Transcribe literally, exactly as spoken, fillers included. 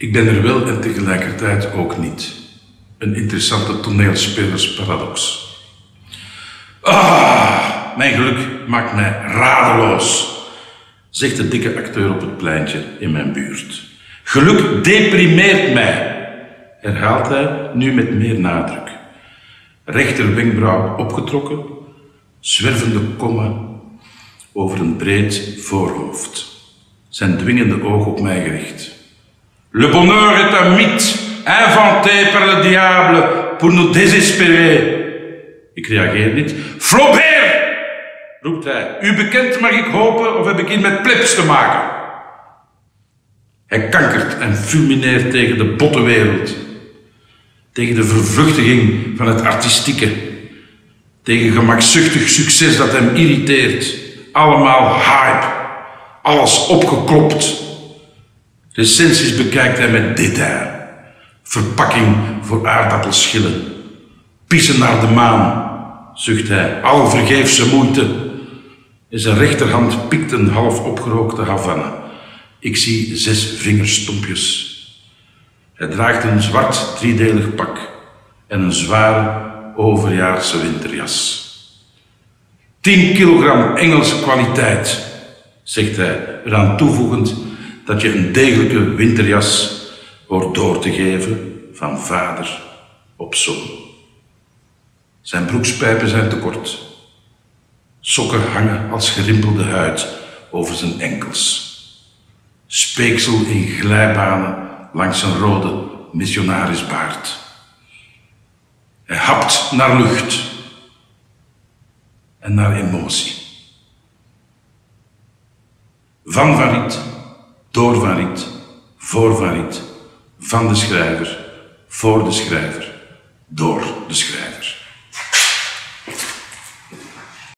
Ik ben er wel en tegelijkertijd ook niet. Een interessante toneelspelersparadox. Ah, mijn geluk maakt mij radeloos, zegt de dikke acteur op het pleintje in mijn buurt. Geluk deprimeert mij, herhaalt hij nu met meer nadruk. Rechter wenkbrauw opgetrokken, zwervende komma over een breed voorhoofd. Zijn dwingende oog op mij gericht. Le bonheur est un mythe inventé par le diable pour nous désespérer. Ik reageer niet. Flaubert, roept hij. U bekend mag ik hopen of heb ik hier met plebs te maken? Hij kankert en fulmineert tegen de botte wereld. Tegen de vervluchtiging van het artistieke. Tegen gemakzuchtig succes dat hem irriteert. Allemaal hype. Alles opgeklopt. Recensies bekijkt hij met dédain. Verpakking voor aardappelschillen. Pissen naar de maan, zucht hij. Al vergeefse moeite. In zijn rechterhand pikt een half opgerookte Havana. Ik zie zes vingerstompjes. Hij draagt een zwart driedelig pak en een zware overjaarse winterjas. Tien kilogram Engelse kwaliteit, zegt hij, eraan toevoegend dat je een degelijke winterjas hoort door te geven van vader op zoon. Zijn broekspijpen zijn te kort. Sokken hangen als gerimpelde huid over zijn enkels. Speeksel in glijbanen langs zijn rode missionarisbaard. Hij hapt naar lucht en naar emotie. Van Van Riet, door Van Riet, voor Van Riet, van de schrijver, voor de schrijver, door de schrijver.